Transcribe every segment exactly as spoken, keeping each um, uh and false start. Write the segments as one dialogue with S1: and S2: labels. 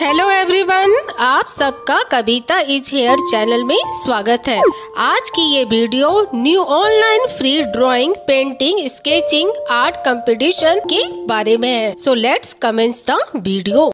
S1: Hello everyone, आप सबका कविता is here channel में स्वागत है। आज की ये video new online free drawing, painting, sketching, art competition के बारे में है। So let's comments the video.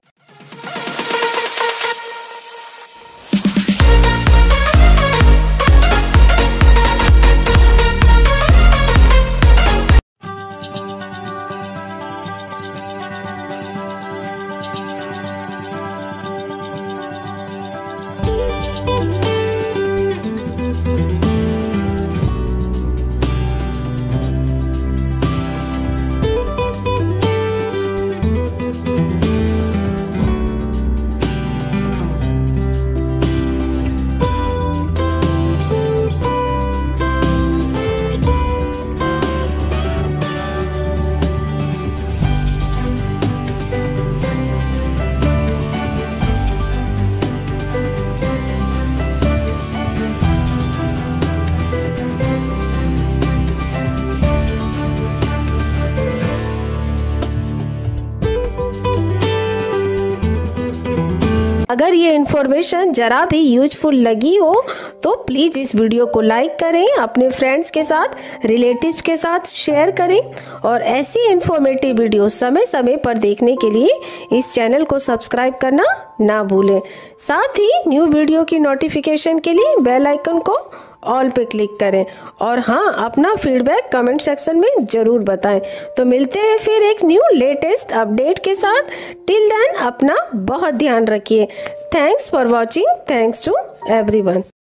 S1: अगर ये इन्फॉर्मेशन जरा भी यूजफुल लगी हो तो प्लीज़ इस वीडियो को लाइक करें, अपने फ्रेंड्स के साथ, रिलेटिव्स के साथ शेयर करें और ऐसी इन्फॉर्मेटिव वीडियो समय समय पर देखने के लिए इस चैनल को सब्सक्राइब करना ना भूलें। साथ ही न्यू वीडियो की नोटिफिकेशन के लिए बेल आइकन को ऑल पे क्लिक करें और हाँ, अपना फीडबैक कमेंट सेक्शन में ज़रूर बताएं। तो मिलते हैं फिर एक न्यू लेटेस्ट अपडेट के साथ। टिल देन अपना बहुत ध्यान रखिए। Thanks for watching. Thanks to everyone.